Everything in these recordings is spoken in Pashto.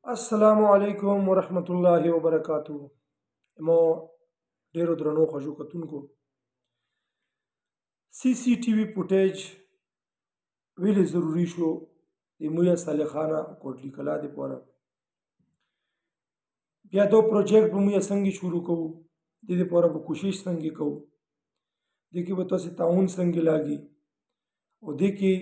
السلام علیکم ورحمت الله وبرکاتو. مو ډیرو درنو خوږو کتونکو سی ټي وي فوټیج ولې ضروری شو د مویا صالح خانه کوټلی کلا د پوره بیا دو پروجیکټ به مویا څنګه شروع کوو د دې پوره به کوشش څنګه کوو د کې به تاسو تعاون څنګه لاګي او د کې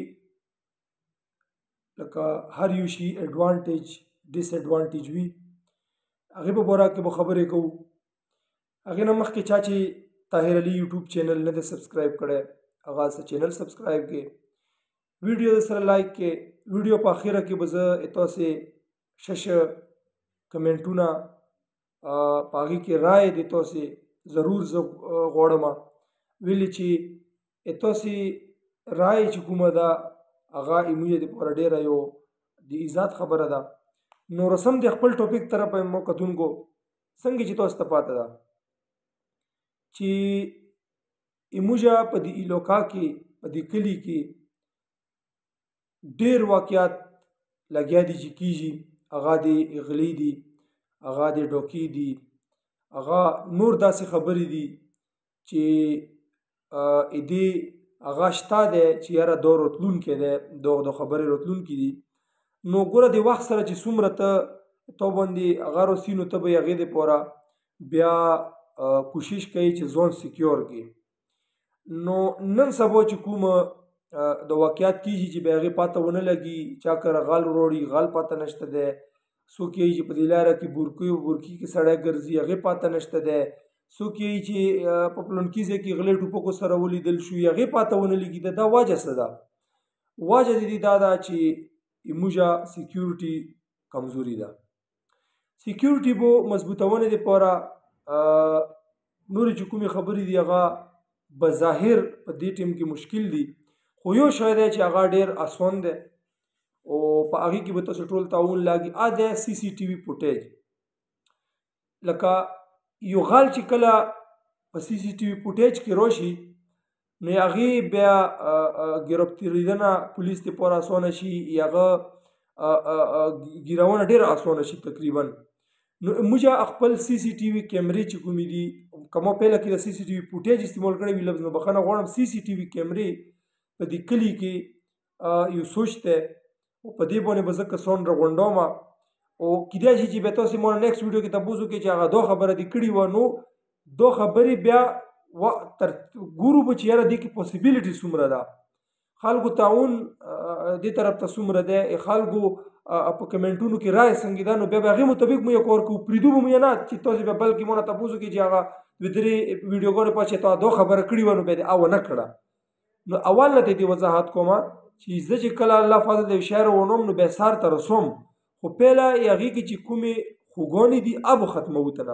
لکه هر یو شي ایڈوانټیج ډیس ایڈوانټیج وي هغه په بوره کې به خبرې کوو. هغه نه مخکې چا چې طاهر علي یوټیوب چینل نه دی سبسکرایب کړی هغه سره چینل سبسکرایب کې ویډیو سره لایک کې ویډیو په اخره کې به زه تاسو شش کمنټونه پاغي کې رائے دي تاسو ضرور زه غواړم ویلي چې تاسو رائے چې کومه ده هغه ایمویه د پوره ډیره یو د عزت خبره ده. نو رسم د خپل ټاپک طرف مو کتونکو څنګه چې تاسو ته پاته ده چې ایموجا په دې الوکا کې په دې کلی کې ډیر واقعیات لګیا دي چې کیږي هغه د غلی دي هغه د ډوکی دي هغه نور داسې خبرې دي چې دې هغه شته ده چې یاره دا راتلون کې ده دا خبرې راتلون کې دي. نو ګوره د وخت سره چې څومره ته باندې هغه رسینو ته به هغې دپاره بیا کوشش کوي چې ځان سیکیور کړي. نو نن سبا چې کومه د واقعیات کېږي چې بیا هغې پاته ونه لګي چا کره غل وروړي غل پاته نشته دی څوک یې چې په دې لاره کې بورکي کې سړی ګرځي هغې پاته نشته دی څوک یې چې په پلونکي ځای کې غلې ټوپکو سره ولیدل شو هغې پاته ونه لګي دا وجه څه ده؟ وجه د دې دا ده چې ایموجا سیکیورټي کمزوري ده. سیکیورټي بو مضبوطونه دپاره نورې چې کومې خبرې دي هغه بظاهر په دې ټیم کې مشکل دي خو یو شی دی چې هغه ډېر اسان دی او په هغې کې به تاسو ټول تعاون لاګي دی سی ټي وي فوټیج. لکه یو غل چې کله په سی ټي وي فوټیج کې راشي نو هغې بیا ګرفتاریدنه پولیس دپاره اسانه شي هغه ګیرونه ډېره اسانه شي تقریبا. نو موږ خپل سی ټي وي کیمرې چې کومې دي کومه پهله کې د سی ټي وي فوټیج استعمال کړی وي لفظ نو بخښنه غواړم سی ټي وي کیمرې په دې کلي کې یو سوچ دی او په دې باندې به زه کسان راغونډوم او کیدای شي چې بیا تاسو ما نیکسټ ویډیو کې تپوس وکړئ چې هغه دا خبره دې کړې وه نو دا خبرې بیا ګورو به چې یاره دې کې پوسیبلیټي څومره ده خلکو تعاون دې طرف ته څومره دی خلکو په کمنټونو کې رایه څنګه ده نو بیا به هغې مطابق مو یې کار کوو پرېږدو به مو یې نه چې تاسو بیا بلکې مونه تپوس وکړئ چې هغه دوه درې ویډیوګانې پس چې تا دا خبره کړې وه نو بیا دې ونه کړه. نو اول نه دې وضاحت کوم چې زه چې کله الله فضل د شعر ونوم نو بیا سار ته رسوم خو پهله هغې کې چې کومې خوږانې دي ابو ختموو ته نه.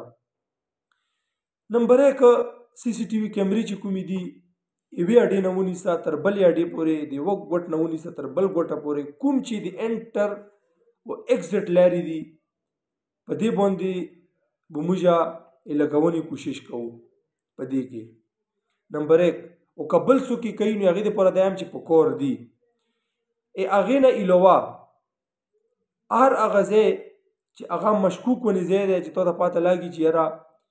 نمبر 1 سی ټي وي کیمرې چې کومې دي یوې اډې نه ونیسه تر بلې اډې پورې د یوه ګوټ نه ونیسه تر بل ګوټه پورې کوم چې د انټر او ایکزټ لارې دي په دې باندې به موږ لګونې کوشش کوو په دې کې. نمبر 1 او که بل څوک یې کوي نو هغې دپاره دا یم چې په کار دي هغې نه علاوه هر هغه ځای چې هغه مشکوک ونې ځای دی چې تا ته پاته لاګي چې یاره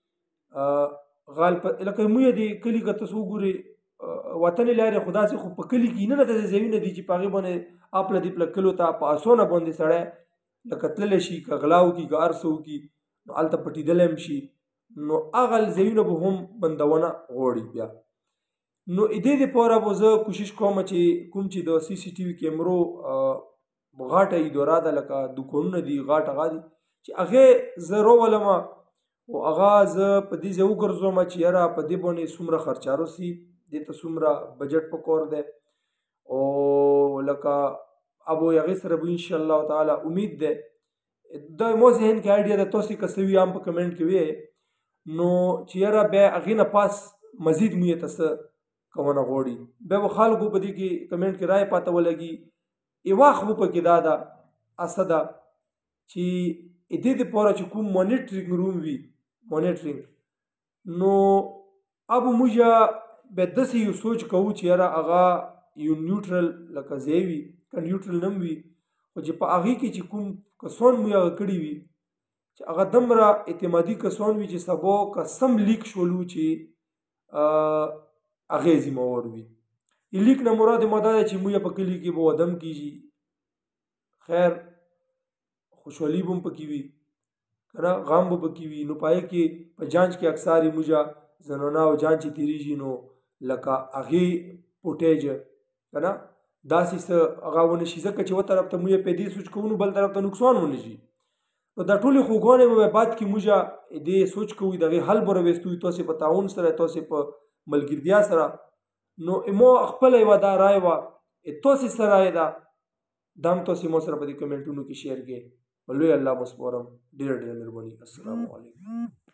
غال لکه موږ د کلي که تاسو وګورئ وطن لارې خو داسې خو په کلي کې نه داسې ځایونه دي چې په هغې باندې اپله دیپله کلو ته په اسانه باندې سړی لکه تللی شي که غلا وکړي که هر څه وکړي نو هلته پټېدلی هم شي نو هغه ځایونه به هم بندونه غواړي بیا. نو دې دپاره به زه کوشش کوم چې کوم چې د سی ټي وي کیمرو غاټه اداره ده لکه دوکانونه دي غاټه هغه دي چې هغې زه راولم او هغه زه په دې ځای وګرځوم چې یاره په دې باندې څومره خرچه رسي دې ته څومره بجټ په کار دی او لکه اب هغې سره به انشاءالله تعالی امید دی دا ما ذهن کې آیډیا ده تاسو که څه وي هم په کمنټ کې ویې نو چې یاره بیا هغې نه پاس مزید مو یې ته څه کوونه غواړي بیا به خلکو په دې کې کمنټ کې رایه پاته ولګي یوه خو په کې دا ده اصه ده چې دې دپاره چې کوم مانیټرینګ روم وي مانیټرینګ نو اب موږ بیا داسې یو سوچ کوو چې یاره هغه یو نیوټرل لکه ځای وي که نیوټرل نه وي خو چې په هغې کې چې کوم کسان مو هغه کړي وي چې هغه دومره اعتمادي کسان وي چې سبا قسم لیک شولو چې هغې ذمهوار وي. لیک نه مراد ما دا دی چې موږ په کلي کې به ودم کېږي، خیر خوشحالي به هم پکې وي که نه، غم به پکې وي. نو په هغې کې په جانچ کې اکثر موږ زنانه او جانچ چې تېرېږي نو لکه هغې پوټیج که نه داسې څه هغه ونه شي، ځکه چې یوه طرف ته موږ پیدې سوچ کوو نو بل طرف ته نقصان ونه شي. نو دا ټولې خوږانې به بعد کې موږ دې سوچ کوو، د هغې حل به راوستو تاسې په تعاون سره، تاسې په ملګرتیا سره. نو ما خپله یوه دا رایه وه، تاسې څه رایه ده دا هم تاسې ما سره په دې کمنټونو کې شیر کړئ. په لوی الله مو سپارم. ډېره ډېره مهرباني. السلام علیکم.